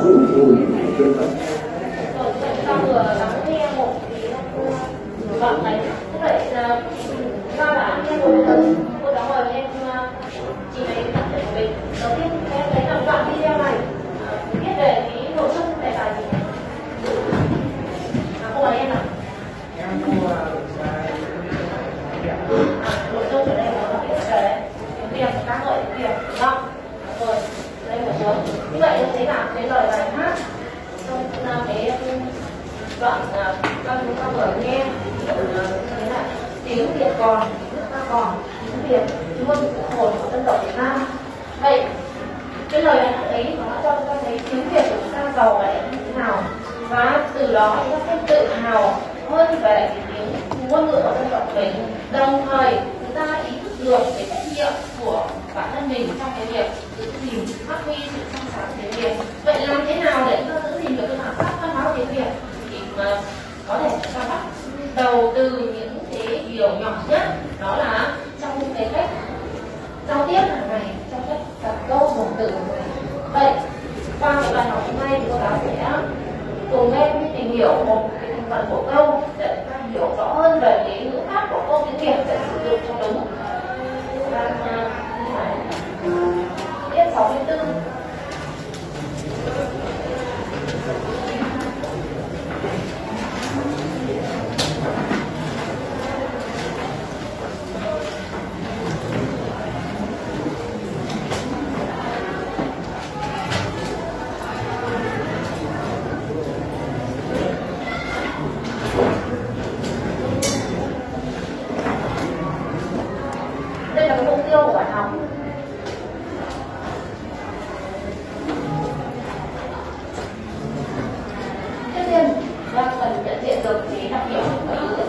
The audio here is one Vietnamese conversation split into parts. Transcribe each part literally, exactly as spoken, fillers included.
bốn mùi này trên đó. Rồi ta vừa lắng nghe một cái đoạn này. Thế vậy ra đã nghe một lần cô đã mời em chị ấy tập thể của mình. Đầu tiên em thấy là đoạn video này viết về cái nội dung đề tài gì? À, cô mời em nào. Em mua Nội dung ở đây là viết về đấy. Tiếng Việt, ca ngợi tiếng Việt, đúng không? Rồi, đây một xuống. Như vậy em thấy là cái lời bài hát trong cái đoạn các chúng ta vừa nghe thế là tiếng Việt còn, nước ta còn, tiếng Việt luôn của hồn của dân tộc Việt Nam. Vậy cái lời bài hát ấy nó cho chúng ta thấy tiếng Việt của chúng ta giàu vẻ như thế nào, và từ đó chúng ta sẽ tự hào hơn về cái tiếng ngôn ngữ của dân tộc mình, đồng thời chúng ta ý thức được cái trách nhiệm của bản thân mình trong cái việc giữ gìn phát huy sự trong sáng tiếng Việt. Vậy làm thế nào để chúng ta giữ gìn được cái bản sắc văn hóa tiếng Việt? Thì mà có thể chúng ta bắt đầu từ những cái điều nhỏ nhất, đó là trong cái cách giao tiếp hàng ngày, trong cách đặt câu dùng từ hàng ngày. Vậy qua cái bài học hôm nay thì cô giáo sẽ cùng em tìm hiểu một cái thành phần của câu để chúng ta hiểu rõ hơn về cái ngữ pháp của câu tiếng Việt để sử dụng cho đúng. Tiết sáu mươi tư. Đây là cái mục tiêu của bài học. Trước tiên, ta cần nhận diện được cái đặc điểm của ngoại ngữ.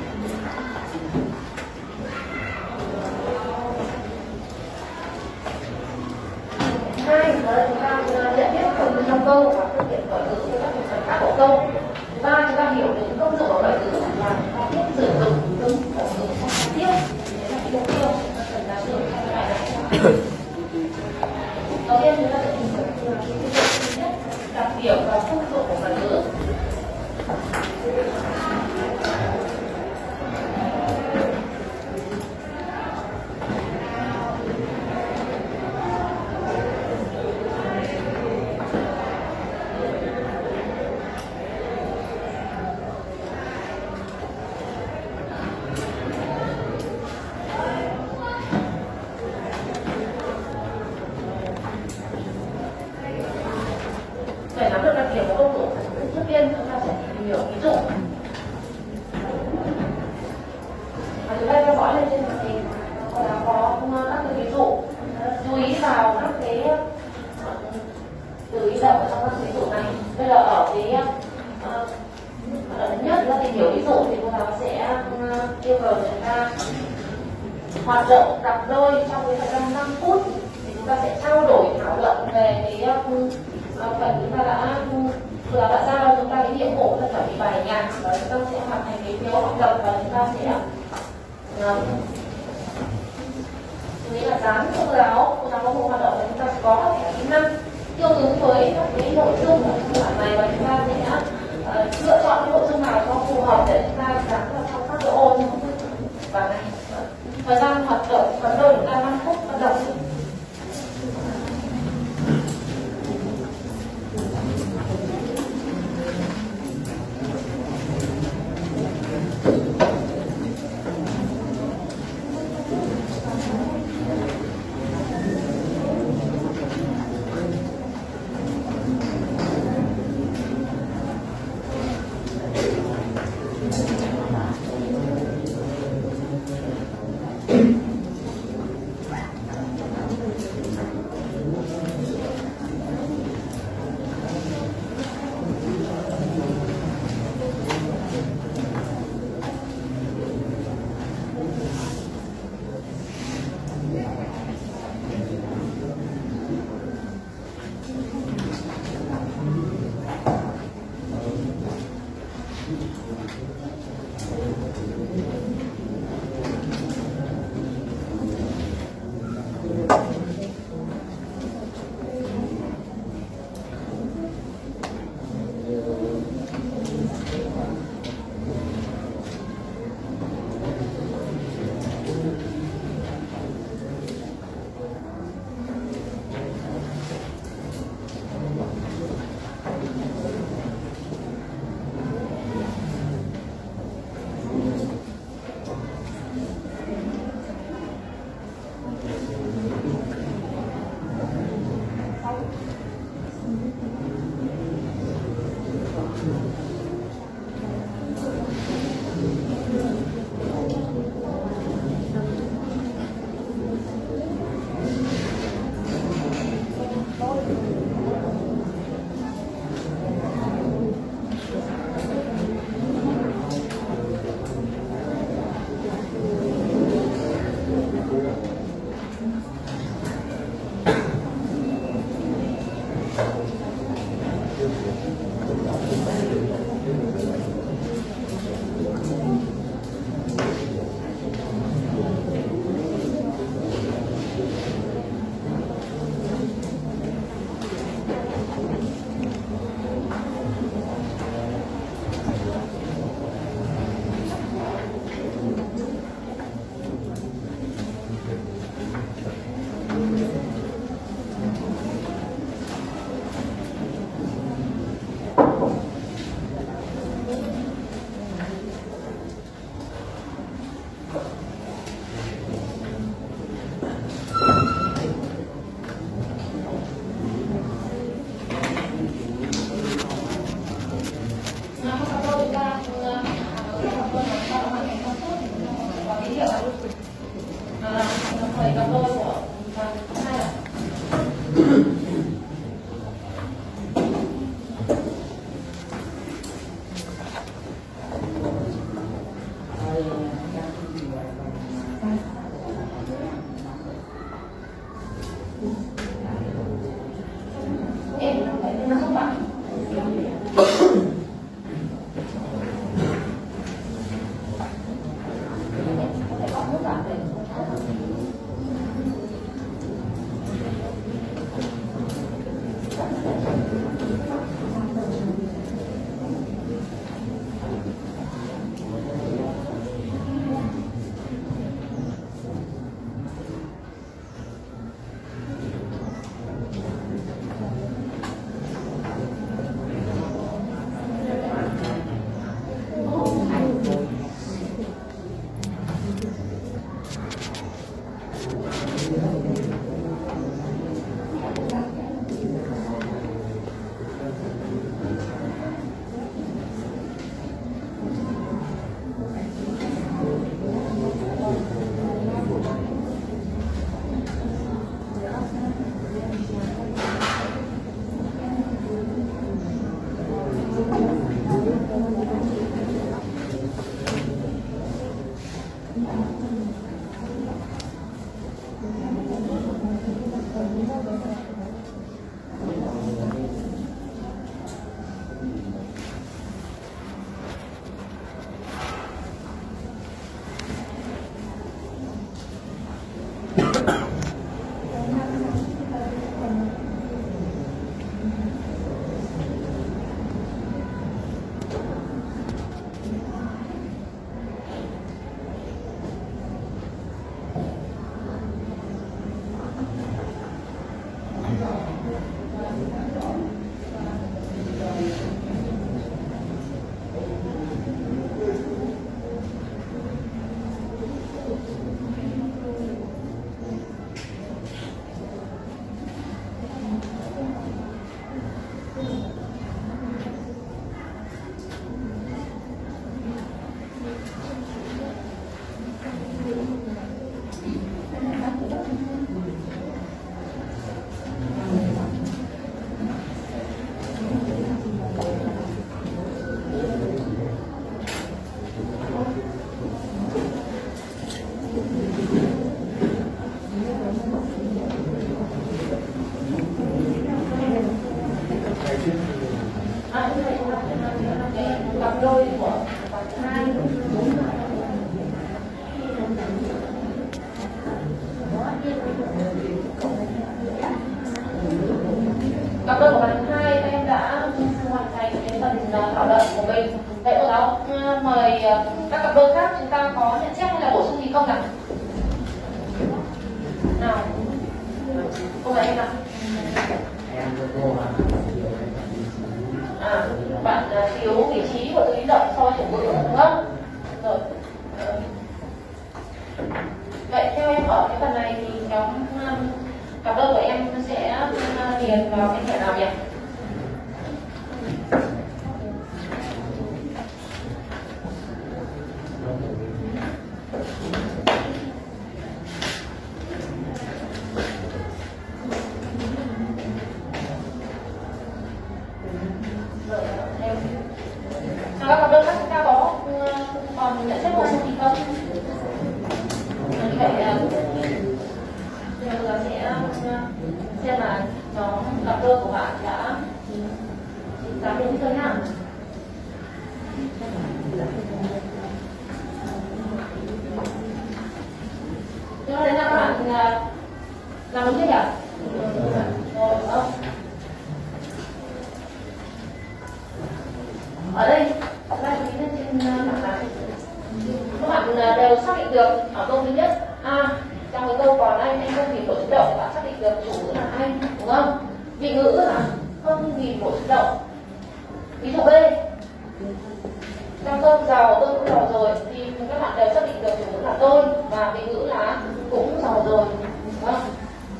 Hai, đó là chúng ta nhận biết phần từ trong câu và thực hiện ngoại ngữ với các thành phần khác của câu. Thứ ba, chúng ta hiểu được công dụng của ngoại ngữ và chúng ta biết sử dụng đúng ngoại ngữ trong giao tiếp. Đấy là cái mục tiêu cần đạt được trong cái bài này. Đầu tiên chúng ta sẽ tìm hiểu từ cái thứ nhất, đặc điểm và công dụng của ngoại ngữ. Để nắm được đặc điểm của công dụng, trước tiên chúng ta sẽ tìm hiểu ví dụ. Và chúng ta theo dõi lên trên màn hình có có các cái ví dụ. Chú ý vào các cái từ ý động ở trong các ví dụ này. Bây giờ ở cái uh, thứ nhất là tìm hiểu ví dụ thì cô giáo sẽ uh, yêu cầu chúng ta hoạt động cặp đôi trong cái thời gian năm phút thì chúng ta sẽ trao đổi thảo luận về cái uh, phần chúng ta đã vừa đã giao chúng ta cái nhiệm vụ là chuẩn bị bài nhạc và chúng ta sẽ hoàn thành cái phiếu học tập và chúng ta sẽ chú ý là dán cô giáo cô giáo có một hoạt động là chúng ta sẽ có các thẻ kỹ năng tương ứng với các cái nội dung của cái bản này và chúng ta sẽ uh, lựa chọn cái nội dung nào cho phù hợp để chúng ta dán vào trong các cái ôn và này thời gian hoạt động phần đôi chúng ta năm phút bắt đầu. Cặp đôi của bạn hai em đã hoàn thành cái phần thảo luận của mình. Vậy cô giáo mời các cặp đôi khác chúng ta có nhận xét hay là bổ sung gì không nào? Nào, cô mời em nào. À, bạn thiếu vị trí của từ biến động so với chủ ngữ đúng không? Rồi. Vậy theo em ở cái phần này thì nhóm cặp đôi của em sẽ điền vào cái thẻ nào nhỉ? Các cặp đôi khác chúng ta có còn nhận xét bổ sung gì không? Vậy bây giờ sẽ xem là nhóm cặp đôi của bạn đã làm được chưa nhá. Thế nên là các bạn làm đúng chưa nhỉ? Rồi, không? Ở đây các bạn nhìn lên trên bảng này, các bạn đều xác định được ở câu thứ nhất a, trong cái câu còn anh anh không nhìn bộ chữ động, bạn xác định được chủ ngữ là anh đúng không? Vị ngữ là không nhìn bộ chữ động. Ví dụ B, trong câu giàu tôi cũng giàu rồi thì các bạn đều xác định được chủ ngữ là tôi và vị ngữ là cũng giàu rồi đúng không?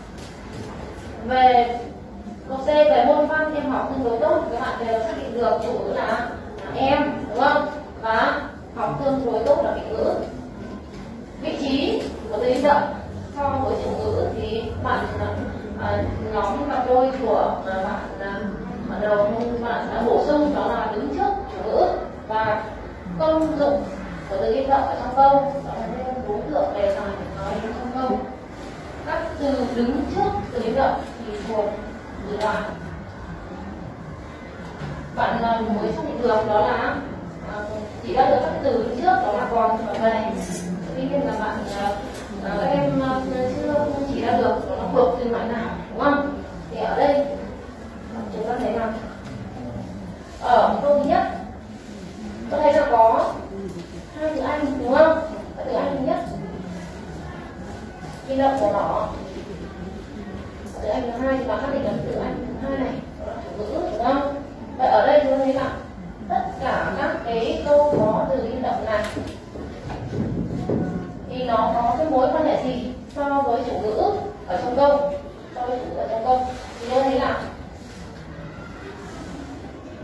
Về câu C, về môn văn em học tương đối tốt, các bạn đều xác định được chủ ngữ là, là em đúng không? Và học tương đối tốt là vị ngữ. Vị trí của từ biến động so với chủ ngữ thì bạn à, nhóm cặp đôi của bạn bắt đầu bạn đã bổ sung đó là đứng trước chủ ngữ và công dụng của từ biến động ở trong câu đó là nên đối tượng đề tài nói trong câu. Các từ đứng trước từ biến động thì thuộc từ đoạn. Bạn mới xác định được đó là chỉ ra được các từ đứng trước đó là còn trở về. Tuy nhiên là bạn các em chưa chỉ ra được nó thuộc từ loại nào đúng không? Thì ở đây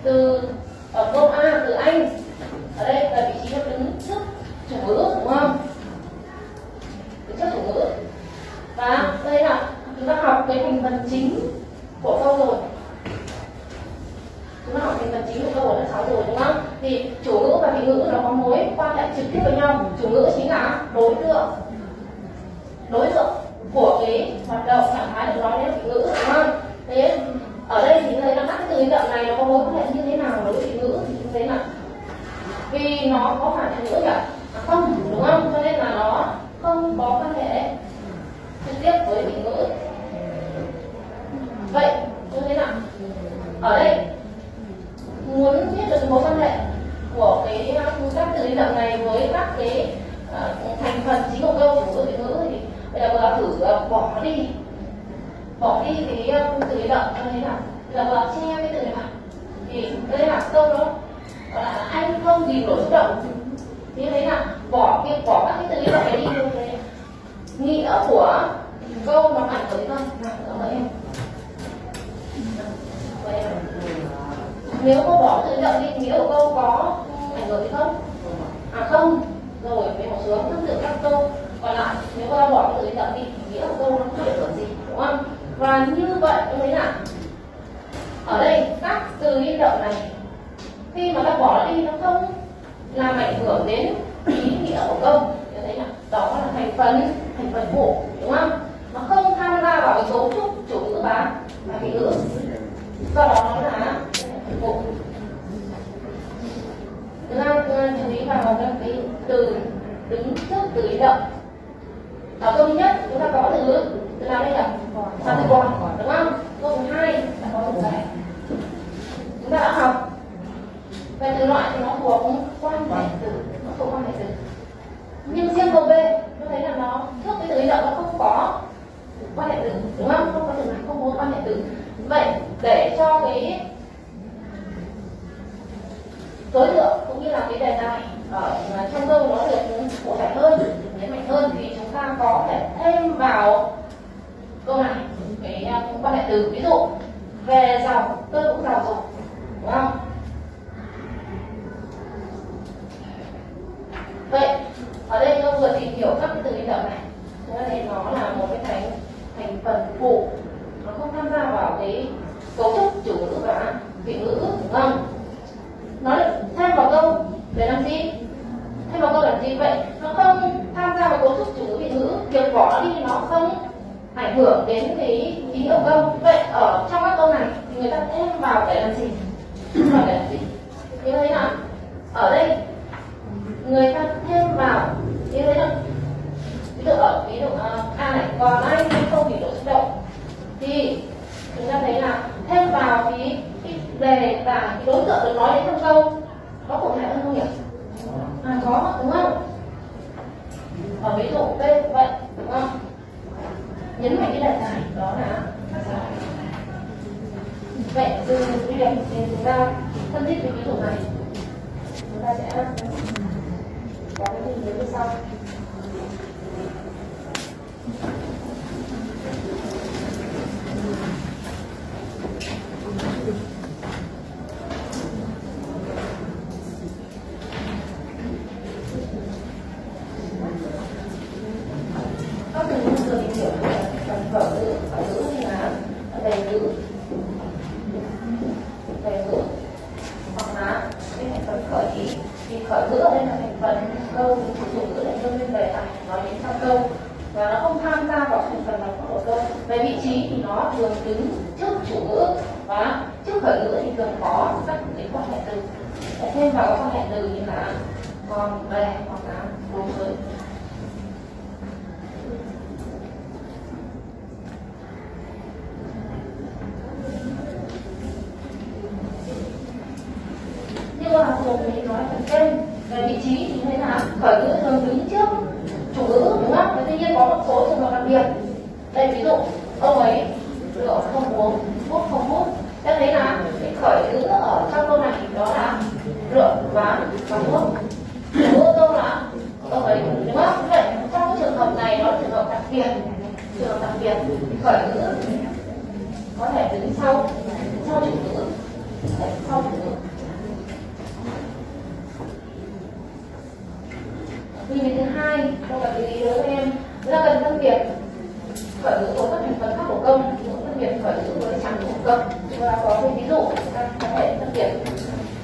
từ ở câu A từ anh, ở đây là vị trí nó đứng trước chủ ngữ đúng không? Đứng trước chủ ngữ. Và đây là chúng ta học cái thành phần chính của câu rồi. Chúng ta học thành phần chính của câu ở lớp sáu rồi đúng không? Thì chủ ngữ và vị ngữ nó có mối quan hệ trực tiếp với nhau. Chủ ngữ chính là đối tượng, đối tượng của cái hoạt động trạng thái được nói đến vị ngữ đúng không? Thế ở đây thì thấy là các cái từ biến động này nó có mối quan hệ như thế nào đối với vị ngữ thì chúng thấy là vì nó có phản ngữ nhỉ? À, không đúng không? Cho nên là nó không có quan hệ trực tiếp với vị ngữ. Vậy như thế nào? Ở đây muốn biết được mối quan hệ của cái các từ biến động này với các cái uh, thành phần chính của câu chủ ngữ vị ngữ thì bây giờ cô thử uh, bỏ đi bỏ đi cái uh, từ biến động như thế nào? Bây giờ cô che cái từ này vào thì đây là câu đó gọi là anh không tìm nổi xúc động. Như thế nào? Bỏ việc bỏ các cái từ biến động này đi được cái nghĩa của câu nó ảnh hưởng không? Nào, ở đây nếu cô bỏ từ động đi nghĩa của câu có ảnh hưởng gì không? À không. Rồi về một xuống tương tự các câu còn lại nếu cô bỏ từ động đi nghĩa của câu nó không ảnh hưởng gì đúng không? Và như vậy như thế nào? Ở đây các từ liên động này khi mà ta bỏ đi nó không làm ảnh hưởng đến ý nghĩa của câu. Như thế nào? Đó là thành phần thành phần phụ đúng không? Nó không tham gia vào cái cấu trúc chủ ngữ và và vị ngữ. Do đó nó là phụ. Chúng ta chú ý vào các cái từ đứng trước từ biến động. Ở câu thứ nhất chúng ta có từ từ nào đây nhỉ? Là từ còn đúng không? Câu thứ hai là có từ này. Chúng ta đã học về từ loại thì nó thuộc quan hệ từ, nó thuộc quan hệ từ. Nhưng riêng câu B tôi thấy là nó trước cái từ biến động nó không có quan hệ từ đúng không? Không có từ nào không có quan hệ từ. Vậy để cho cái đối tượng cũng như là cái đề tài ở trong câu nó được cụ thể hơn, được nhấn mạnh hơn thì chúng ta có thể thêm vào câu này cái quan hệ từ. Ví dụ về giàu, tôi cũng giàu rồi đúng không? Vậy ở đây tôi vừa tìm hiểu các cái từ biến động này, chúng ta thấy nó là một cái thành thành phần phụ, nó không tham gia vào cái cấu trúc chủ ngữ và vị ngữ đúng không? Nó được thêm vào câu để làm gì? Thêm vào câu làm gì vậy? Nó không tham gia vào cấu trúc chủ ngữ vị ngữ, việc bỏ nó đi nó không ảnh hưởng đến cái ý nghĩa của câu. Vậy ở trong các câu này thì người ta thêm vào để làm gì? Vào để làm gì? Như thế nào? Ở đây người ta thêm vào như thế nào? Ví dụ ở ví dụ uh, A này còn anh không bị độ xúc động thì chúng ta thấy là thêm vào cái cái đề và cái đối tượng được nói đến trong câu có cụ thể hơn không nhỉ? À có đúng không? Ở ví dụ B vậy đúng không? Nhấn mạnh cái đề tài đó là vậy từ việc thì chúng ta phân tích cái ví dụ này chúng ta sẽ có cái gì như sau. Các từ ngữ được hiểu là phần khởi ngữ, khởi ngữ thì là đề ngữ, đề ngữ hoặc là cái thành phần khởi ý. Thì khởi ngữ ở đây là thành phần câu, chủ ngữ để cho nên đề tài nói đến sau câu và nó không tham gia vào thành phần nào của câu. Về vị trí thì nó thường đứng trước chủ ngữ và trước khởi ngữ thì thường có các cái quan hệ từ. Để thêm vào các quan hệ từ như là còn, bè hoặc là đối với. Như là thường mình nói phần trên về vị trí thì thế nào? Khởi ngữ thường đứng trước chủ ngữ đúng không? Và tuy nhiên có một số trường hợp đặc biệt. Đây ví dụ ông ấy rượu không uống, hút không hút. Thế thấy là cái khởi ngữ ở trong câu này đó là rượu và và thuốc. Chủ ngữ câu là ông ấy đúng không? Vậy trong cái trường hợp này nó là trường hợp đặc biệt. Trường hợp đặc biệt khởi ngữ có thể đứng sau sau chủ ngữ, sau chủ ngữ.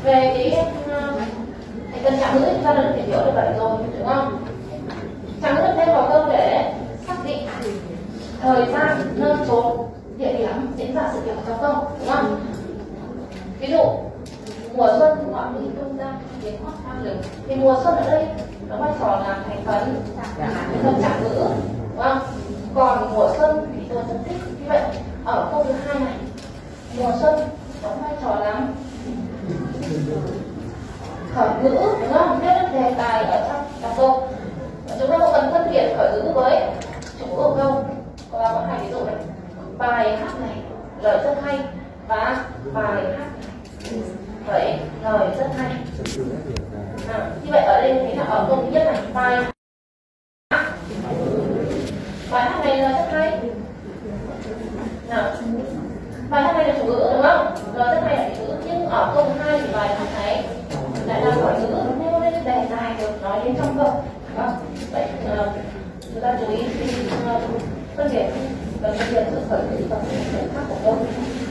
về cái thành phần trạng ngữ chúng ta đã được hiểu được vậy rồi, đúng không? Trạng ngữ được thêm vào câu để xác định thời gian, nơi chốn, địa điểm diễn ra sự việc trong câu, đúng không? Ví dụ mùa xuân họa mi tung ra tiếng hót vang lừng, thì mùa xuân ở đây nó vai trò là thành phần thành phần trạng ngữ, đúng không? Còn mùa xuân thì tôi rất thích, như vậy ở câu thứ hai này mùa xuân có vai trò là khởi ngữ, đúng không? Viết được đề tài ở trong trong câu. Chúng ta không cần phân biệt khởi ngữ với chủ ngữ của câu. Cô ta có hai ví dụ này: bài hát này lời rất hay và bài hát này vậy lời rất hay. À, như vậy ở đây thì là ở câu thứ nhất này, bài bài hát này lời rất hay. Nào, bài hát này là chủ ngữ, đúng không? Lời rất hay là chủ ngữ, nhưng ở câu thứ hai thì bài hát này lại là khởi ngữ, nêu lên đề tài được nói đến trong câu. Đó. Vậy uh, chúng ta chú ý khi uh, phân biệt cần phân biệt giữa khởi ngữ và khởi khác của câu.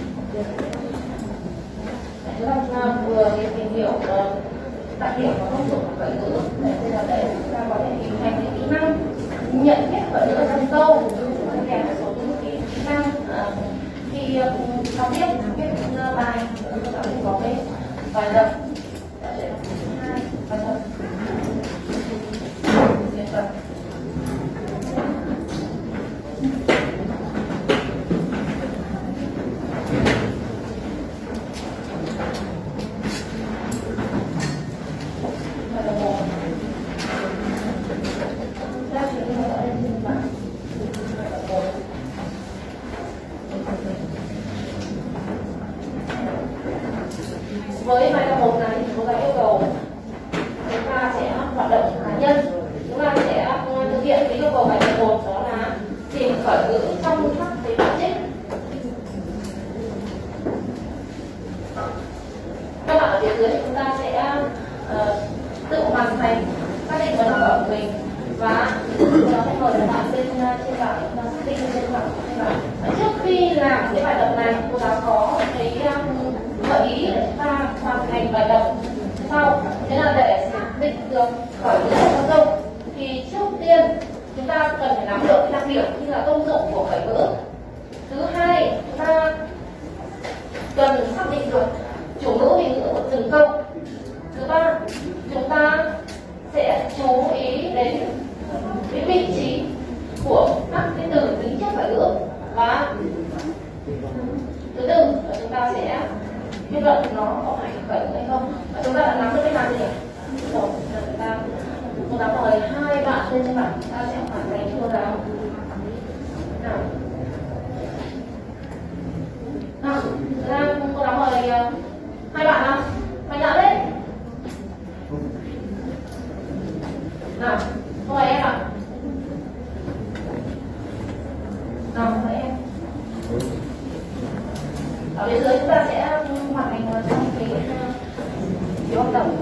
Chúng ta vừa tìm hiểu uh, đặc điểm và công dụng của khởi ngữ để đây là để chúng ta có thể hình thành cái kỹ năng nhận biết khởi ngữ ở trong câu, kèm một số những kỹ năng uh, khi học viết viết bài chúng ta có cái bài tập hai bài tập luyện tập. Với bài tập một này thì cô giáo yêu cầu chúng ta sẽ hoạt động cá nhân, chúng ta sẽ thực hiện cái yêu cầu bài tập một, đó là tìm khởi ngữ trong các cái đoạn trích. Các bạn ở phía dưới thì chúng ta sẽ uh, tự hoàn thành xác định bài tập của mình và nó sẽ mời các bạn lên trên bảng chúng ta xác định trên bảng trên bảng. Trước khi làm cái bài tập này, cô giáo có cái um, gợi ý để chúng ta hoàn thành bài tập sau. Thế là để xác định được khởi ngữ trong câu thì trước tiên chúng ta cần phải nắm được cái đặc điểm như là công dụng của khởi ngữ. Thứ hai, chúng ta cần xác định được chủ ngữ vị ngữ của từng câu. Thứ ba, chúng ta sẽ chú ý đến cái vị trí của các cái từ tính trước khởi ngữ. Và thứ tư là chúng ta sẽ kết luận nó có phải khởi ngữ hay không. Và chúng ta đã nắm được cái nào gì nhỉ? Rồi, chúng ta cô giáo mời hai bạn lên trên bảng, chúng ta sẽ hoàn thành cô giáo. Nào, nào, ra cô giáo mời hai bạn nào, mạnh dạn lên. Nào, mời em ạ. Nào, mời em. Ở bên dưới chúng ta sẽ hoàn thành trong cái phiếu học tập.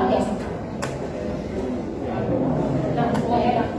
là gì? Đâu, ngồi đây nào.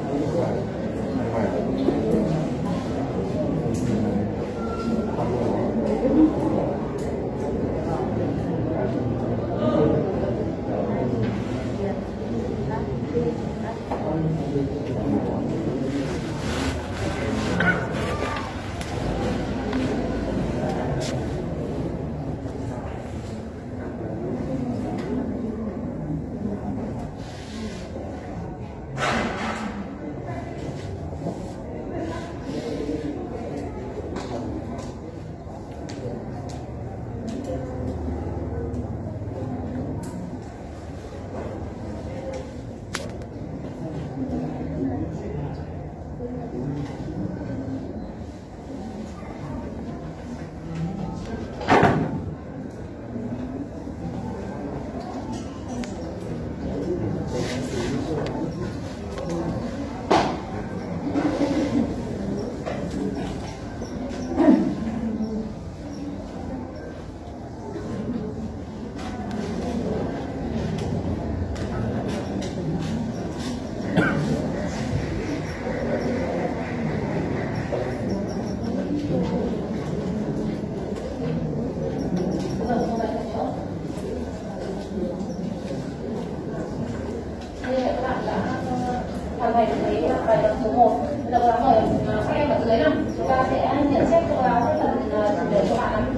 Hoàn thành cái bài tập số một. Bây giờ cô giáo mời các em ở dưới nào. Chúng ta sẽ nhận xét cô giáo cái phần chủ đề cho bạn.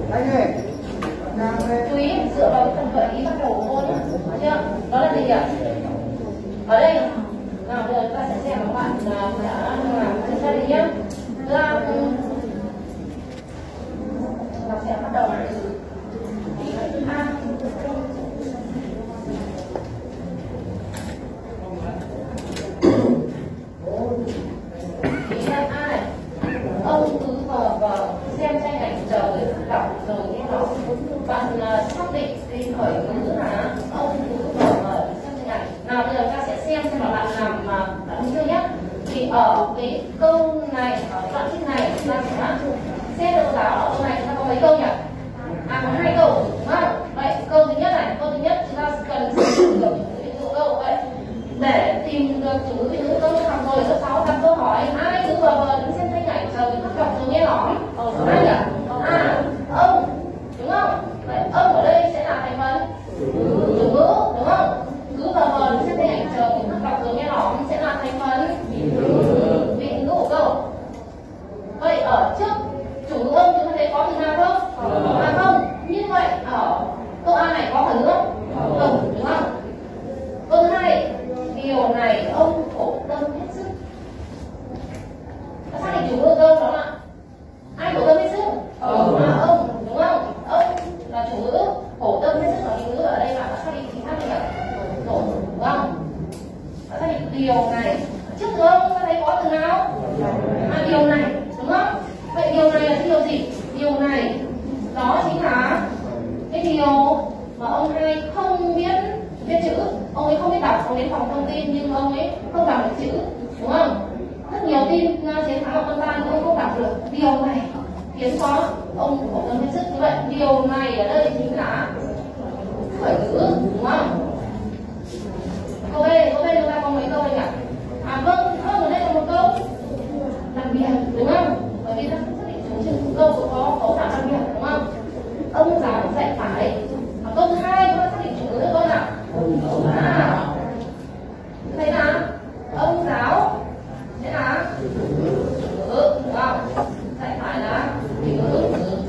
Chú ý dựa vào cái phần gợi ý bắt đầu của cô nhé. Được chưa? Đó là gì ạ? Ở đây nào, bây giờ chúng ta sẽ xem các bạn đã làm trên gia đình nhé. Là đọc sẽ bắt đầu từ A. Ông cứ vào vào xem tranh ảnh chờ đọc rồi nghe nó bạn xác định đi khởi ngữ là ông cứ vào vào xem tranh ảnh. Nào bây giờ ta sẽ xem xem là bạn làm mà bạn chưa nhé. Thì ở cái câu này, ở đoạn trích này ta sẽ xem được giáo ở câu này chúng ta có mấy câu nhỉ? À có hai câu đúng không? Vậy câu thứ nhất này, câu thứ nhất chúng ta cần sử dụng được ví dụ câu vậy. Để tìm được chủ ngữ ví dụ câu học rồi lớp sáu đặt câu hỏi ai cứ vào vờ đứng xem tranh ảnh chờ người khác đọc rồi nghe lõm. Ai nhỉ? À ông đúng không? Vậy ông ở đây sẽ là thành phần chủ ngữ đúng không? Cứ vào vờ đứng xem tranh ảnh chờ người khác đọc rồi nghe lõm sẽ là thành phần vị ngữ của câu. Vậy ở trước chủ ngữ ông chúng ta thấy có từ nào không? À không. Như vậy ở câu A này có phần nữa không? Đúng không? Câu thứ hai, điều này ông khổ tâm hết sức. Xác định chủ ngữ câu đó là ai khổ tâm hết sức? Ừ. À, ông đúng không? Ông là chủ ngữ, khổ tâm hết sức là vị ngữ ở đây là xác định chính xác như vậy. Khổ đúng không? Đã xác định điều này. Trước giờ ông ta thấy có từ nào? À điều này đúng không? Vậy điều này là cái điều gì? Điều này đó chính là cái điều mà ông hai không biết viết chữ. Ông ấy không biết đọc, ông đến phòng thông tin nhưng ông ấy không đọc được chữ, đúng không? Rất nhiều tin chiến thắng của con ta nhưng ông không đọc được. Điều này khiến có ông khổ tâm hết sức. Như vậy điều này ở đây chính là khởi ngữ, đúng không? Câu B, câu B chúng ta có mấy câu đây nhỉ? À vâng, vâng ở đây là một câu đặc biệt, đúng không? Bởi vì ta không xác định chủ trương câu có cấu tạo đặc biệt, đúng không? Ông giáo dạy phải. À, câu thứ hai chúng ta xác định chủ ngữ câu nào? À, thấy nào? Ông giáo sẽ là chủ ngữ, đúng không? Dạy phải là chủ ngữ.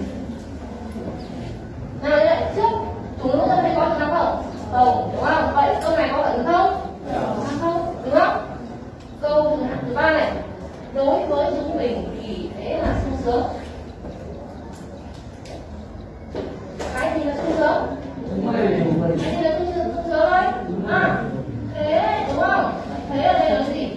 Nào như vậy trước chủ ngữ ta thấy có từ nào không? Không, đúng không? Vậy câu này có phải đúng không? Không, đúng không? Câu thứ ba này, đối với chúng mình thì thế là sung sướng. Cái gì là sung sướng? Cái gì là sung sướng, sung sướng thôi? À, thế đúng không? Thế ở đây là gì?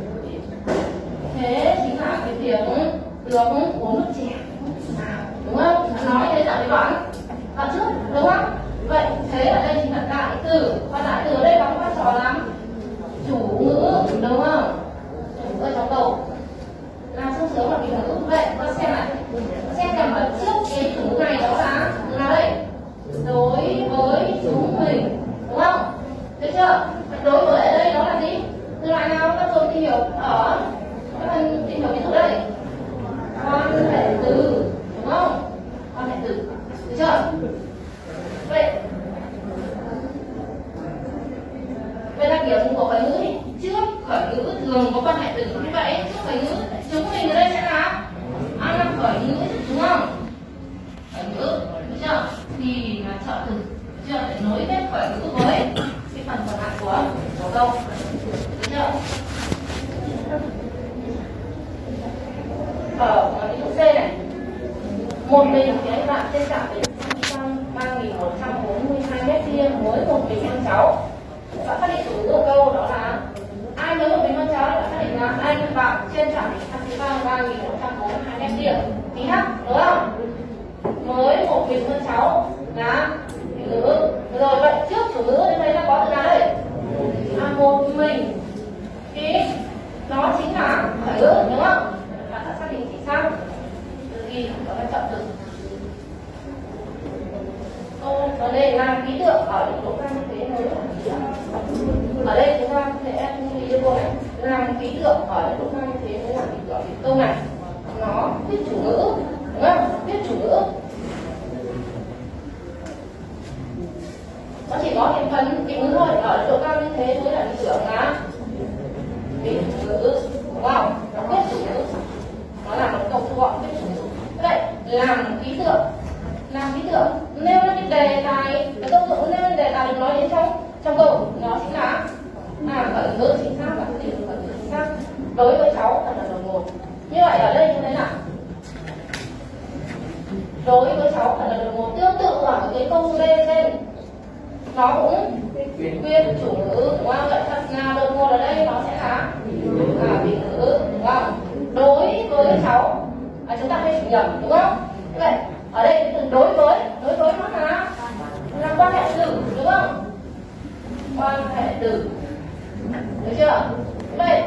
Thế chính là cái việc được uống nước chè, đúng không? Nói thế là cái đoạn đoạn trước, đúng không? Vậy thế ở đây chính là đại từ, và đại từ ở đây đóng vai trò làm chủ ngữ, đúng không? Chủ ngữ ở trong câu là sung sướng là vị ngữ. Vậy ta xem lại, xem xem ở trước cái chủ ngữ này đó là từ nào đây? Đối với chúng mình, đúng không? chưa? Đối với ở đây đó là gì? Từ loại nào các cô tìm hiểu ở các bạn tìm hiểu ví dụ đây. Quan hệ từ, đúng không? Quan hệ từ, được chưa? Vậy vậy là kiểu của khởi ngữ thì trước khởi ngữ thường có quan hệ từ như vậy. Trước khởi ngữ chúng mình ở đây sẽ là ăn là khởi ngữ, đúng không? Khởi ngữ, được chưa? Thì là trợ từ, được chưa? Để nối kết khởi ngữ với cái phần còn lại của của câu, được chưa? Ở ví dụ C này, một mình cái bạn trên trạm đến ba nghìn một trăm bốn mươi hai mét vuông với một mình con cháu. Bạn xác định chủ ngữ của câu đó là ai với một mình con cháu, bạn xác định là anh bạn trên trạm đến ba nghìn một trăm bốn mươi hai mét vuông. Tí H, đúng không? Với một mình con cháu là ngữ. Rồi vậy trước chủ ngữ đến đây là có từ nào đây? À, một mình thì nó chính là khởi ngữ, đúng không? Bạn đã xác định chính xác. Từ ghi có cái chọn từ. Câu ở đây là ký tượng ở những độ cao như thế mới là ký tượng. Ở đây chúng ta sẽ lưu ý cho cô này, làm ký tượng ở những độ cao như thế mới là ký tượng. Câu này nó viết chủ ngữ, đúng không? Viết chủ ngữ. Nó chỉ có thành phần ký ngữ thôi, ở độ cao như thế mới là ký tượng là ký chủ ngữ, đúng không? Nó viết chủ ngữ. Nó là một câu gọn viết chủ ngữ. Vậy làm ký tượng, làm ký tượng nêu lên cái đề tài, cái câu tượng nêu lên đề tài được nói đến trong trong câu, nó chính là à khởi ngữ chính xác, và cái khởi ngữ chính xác đối với cháu là đầu một. Như vậy ở đây như thế nào? Đối với cháu là đầu một tương tự ở cái câu D trên, nó cũng viết chủ ngữ, đúng không? Vậy thật là đầu một ở đây nó sẽ là à vị ngữ, đúng không? Đối với cháu à, chúng ta hay chủ nhầm, đúng không? Vậy ở đây cái từ đối với, đối với nó là là quan hệ từ, đúng không? Quan hệ từ, được chưa? Vậy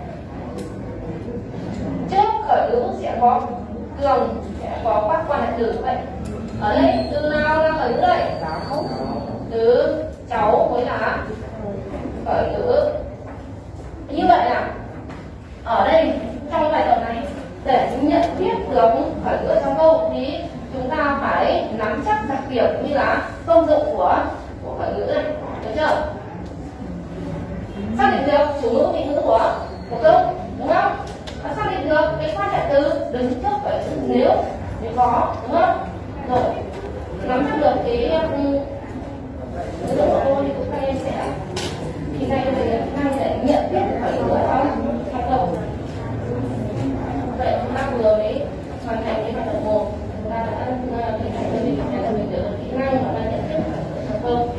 trước khởi ngữ sẽ có thường sẽ có các quan hệ từ. Vậy ở đây từ nào là khởi ngữ đây? Từ cháu với là khởi ngữ. Như vậy là ở đây trong bài tập này để nhận biết được khởi ngữ trong câu thì chúng ta phải nắm chắc đặc điểm như là công dụng của của khởi ngữ này, được chưa? Xác định được chủ ngữ vị ngữ của của câu, đúng không? Và xác định được cái quan hệ từ đứng trước phải chữ nếu nếu có, đúng không? Rồi nắm chắc được cái ngữ của cô thì các em sẽ thì này cho mình năng để nhận biết khởi ngữ trong trong câu. Vậy chúng ta vừa mới hoàn thành cái bài tập một, chúng ta đã thực hành cho mình là mình được kỹ năng và là nhận biết trong câu.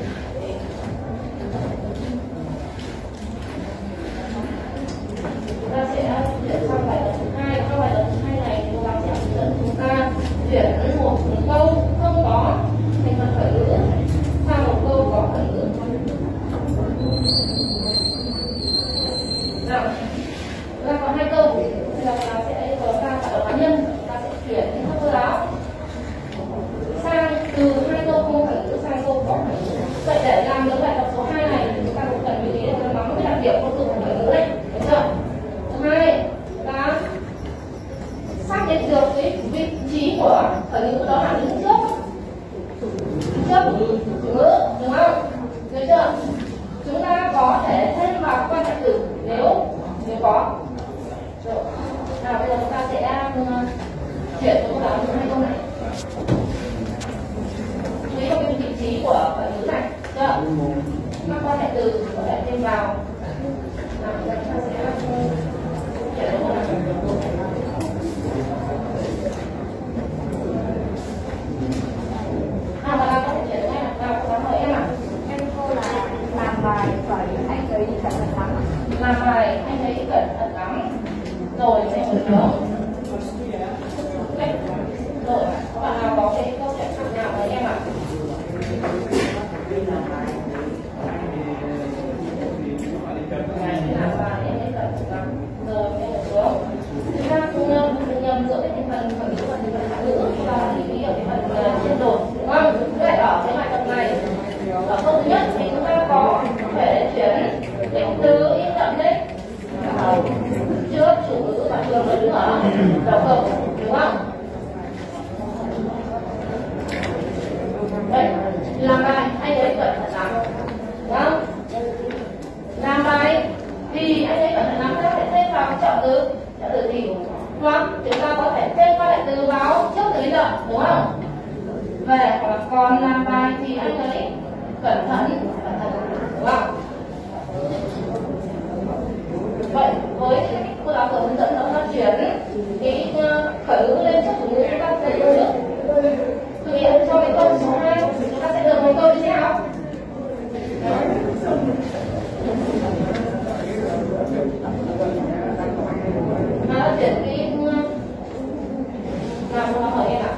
Chúng ta sẽ chuyển sang bài tập thứ hai. Trong bài tập thứ hai này thì cô giáo sẽ hướng dẫn chúng ta chuyển một câu không có thành phần khởi ngữ sang một câu có khởi ngữ. Nào, chúng ta có hai câu. Bây giờ cô giáo sẽ có sang bài tập cá nhân. Chúng ta sẽ chuyển đến các cô giáo sang từ hai câu không khởi ngữ sang câu có khởi ngữ. Vậy để làm được bài tập số hai này thì chúng ta cũng cần lưu ý để nắm cái đặc điểm công dụng của khởi ngữ này, được chưa? Thứ hai là xác định được cái vị trí của khởi ngữ đó là đứng trước, đứng trước chủ ngữ, đúng không? Được chưa? Chúng ta có thể thêm vào quan hệ từ nếu nếu có. Rồi. Nào bây giờ chúng ta sẽ chuyển cho cô giáo những hai câu này. Chú ý vào cái vị trí của khởi ngữ này, chưa? Các quan hệ từ có thể thêm vào. Nào bây giờ chúng ta sẽ chuyển cho cô giáo. Nào và làm có thể chuyển ngay nào, nào cô giáo mời em nào. Em cô là làm bài phải anh ấy cẩn thận lắm. Làm bài anh ấy cẩn thận lắm. Rồi sẽ mở hướng. Rồi, các bạn nào có cái câu chuyện khác nào với em ạ? Làm bài em ấy cẩn thận lắm. Rồi sẽ mở hướng. Chúng ta không đừng nhầm giữa cái thành phần khởi ngữ và thành phần hạ ngữ và lưu ý ở cái phần trên đồn, đúng không? Vậy ở cái bài tập này ở câu thứ nhất thì chúng ta có thể anh ấy cẩn thận lắm, ta phải thêm vào trợ từ, trợ từ gì đúng không? Chúng ta có thể thêm qua đại từ vào trước từ biến động đúng không? Về hoặc là còn làm bài thì anh ấy cẩn thận, cẩn thận đúng không? Vậy với cô giáo vừa hướng dẫn nó là chuyển cái khởi ngữ lên trước chủ ngữ, chúng ta sẽ được thực hiện cho cái câu số hai, chúng ta sẽ được một câu như thế nào? Nó chuyển cái làm cô giáo hỏi em ạ.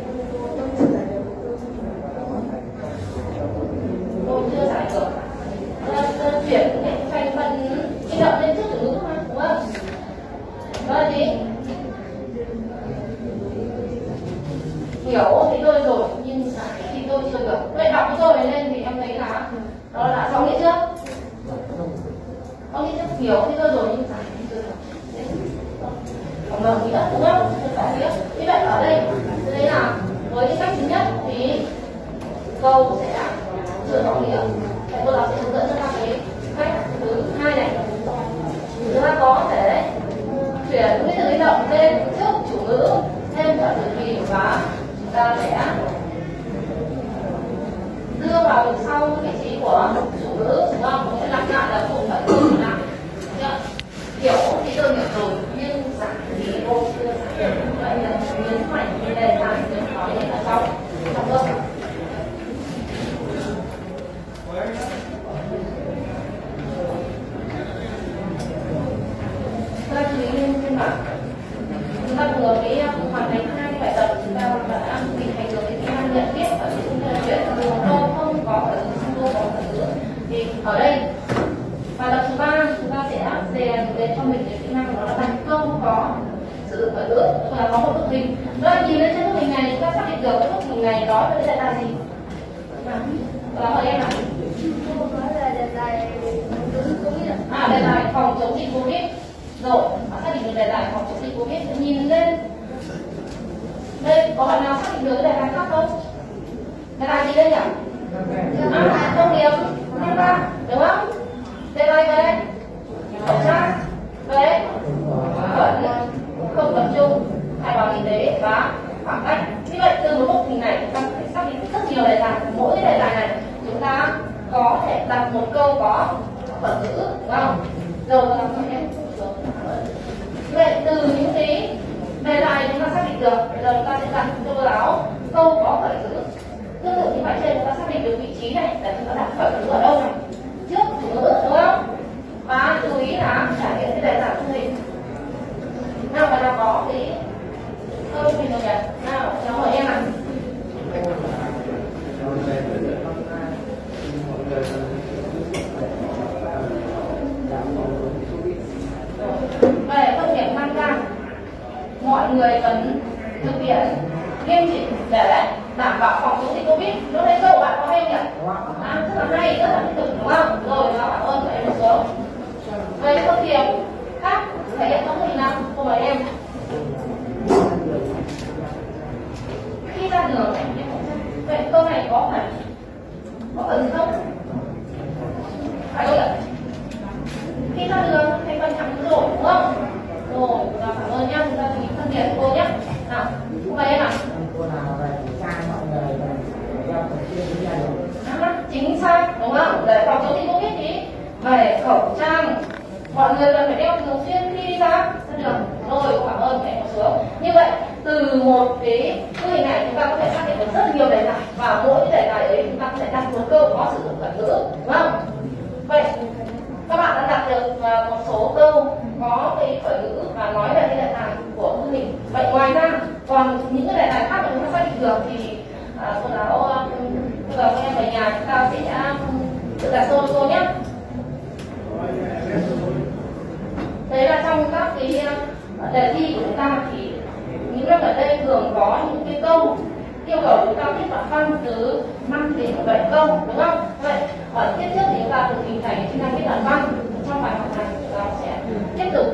Tôi chưa giải được. Chuyển cái thành phần di động lên trước chủ ngữ mà, đúng không? Đó là gì? Hiểu thì tôi rồi, nhưng giải thì tôi chưa được. Vậy đọc cái câu này lên thì em thấy là đó là xong nghĩa chưa? Có nghĩa rất hiểu thì tôi rồi, nhưng giải thì chưa được. Còn là nghĩa đúng không? Có nghĩa. Như vậy ở đây, đây là với cái cách thứ nhất thì câu sẽ chưa có nghĩa. Vậy cô giáo sẽ hướng dẫn cho ta cái cách thứ hai này. Chúng ta có thể chuyển cái từ biến động lên trước chủ ngữ, thêm trợ từ thì và chúng ta sẽ đưa vào sau vị trí của chủ ngữ đúng không? Mình sẽ lặp lại là cùng phải tương lại. Hiểu thì tôi hiểu rồi, nhưng giải thì cô chưa giải được. Vậy là nhấn mạnh cái đề tài được nói đến là sau trong câu. Chúng ta chú ý lên trên bảng. Chúng ta vừa cái hoàn thành hai cái bài tập, chúng ta đã hình thành được cái kỹ năng nhận biết ở những chuyện từ câu không có ở từ câu có ở từ. Thì ở đây bài tập thứ ba chúng ta sẽ rèn để cho mình cái kỹ năng đó là đặt câu có sử dụng khởi ngữ, tức là có một bức hình. Rồi nhìn lên trên bức hình này chúng ta xác định được cái bức hình này đó là đề tài gì? Và hỏi em nào. À, đề tài phòng chống dịch Covid. Rồi, xác định được đề tài phòng chống dịch Covid. Nhìn lên đây, có bạn nào xác định được cái đề tài khác không? Đề tài gì đây nhỉ? À, công nghiệp năm ba, đúng không? Đề tài về khẩu trang, về khuẩn, không tập trung, khai báo y tế và khoảng cách. Như vậy từ một bức hình này chúng ta phải xác định rất nhiều đề tài. Mỗi cái đề tài này chúng ta có thể đặt một câu có khởi ngữ, đúng không? Rồi tôi làm cho em. Vậy từ những cái đề tài chúng ta xác định được, bây giờ chúng ta sẽ đặt cho cô giáo câu có khởi ngữ. Tương tự như vậy trên chúng ta xác định được vị trí này để chúng ta đặt khởi ngữ ở đâu này, trước chủ ngữ đúng không? Và chú ý là trải nghiệm cái đề tài của mình. Nào bạn nào có cái câu cho mình rồi nhỉ? Nào, cháu hỏi em ạ. Về công nghiệp năm K, mọi người cần thực hiện nghiêm chỉnh để đảm bảo phòng chống dịch Covid. Lúc đấy câu bạn có hay nhỉ? À, rất là hay, rất là tích cực đúng không? Rồi, và cảm ơn các em một số. Về công nghiệp khác thể hiện trong hình nào? Cô mời em. Khi ra đường này, vậy câu này có phải có cần không? Phải không ạ? Khi ra đường thì quan trọng rồi đúng không? Rồi, và cảm ơn nhá, chúng ta chú ý phân biệt cô nhé. Nào, cô mời em ạ. À, chính xác đúng không? Để phòng chống dịch Covid thì về khẩu trang mọi người cần phải đeo thường xuyên khi đi ra ra đường. Rồi, cảm ơn các em một số. Như vậy từ một cái bức hình này chúng ta có thể xác định được rất nhiều đề tài và mỗi cái đề tài ấy chúng ta có thể đặt một câu có sử dụng khởi ngữ đúng không? Vậy các bạn đã đặt được một số câu có cái khởi ngữ và nói về cái đề tài của bức hình. Vậy ngoài ra còn những cái đề tài khác mà chúng ta xác định được thì à, cô giáo bây giờ các em về nhà chúng ta sẽ tự đặt câu cho cô nhé. Đấy là trong các cái đề thi của chúng ta thì những năm ở đây thường có những cái câu yêu cầu chúng ta viết đoạn văn từ năm đến bảy câu đúng không? Vậy ở tiết trước thì chúng ta được hình thành chức năng viết đoạn văn. Trong bài học này chúng ta sẽ tiếp tục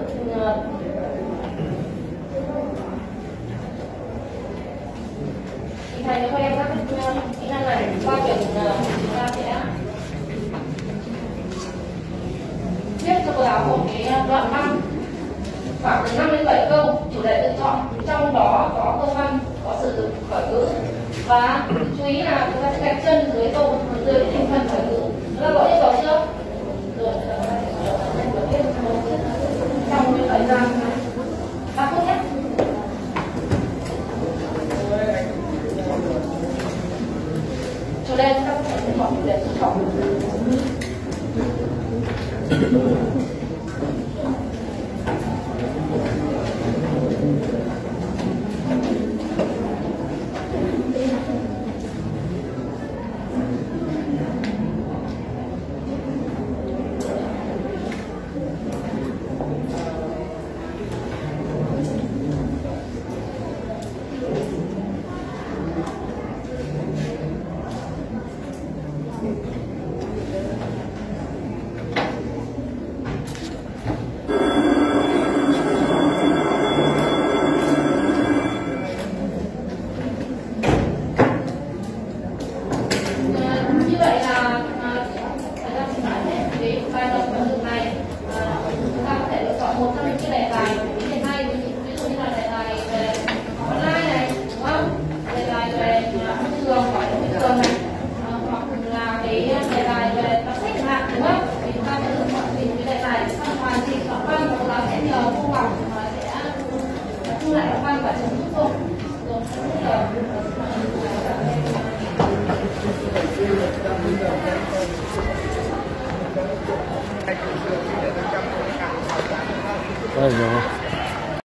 hình thành cho các em các kỹ năng này qua việc chúng ta sẽ viết cho cô giáo một cái đoạn văn khoảng từ năm đến bảy câu, chủ đề tự chọn, trong đó có câu văn, có sử dụng khởi ngữ, và chú ý là chúng ta sẽ gạch chân dưới câu dưới thành phần khởi ngữ. Chúng ta có yêu cầu chưa? Rồi, trong cái thời gian ba phút nhé. Chủ đề chúng ta có thể sẽ chọn chủ đề tự chọn. Đây rồi.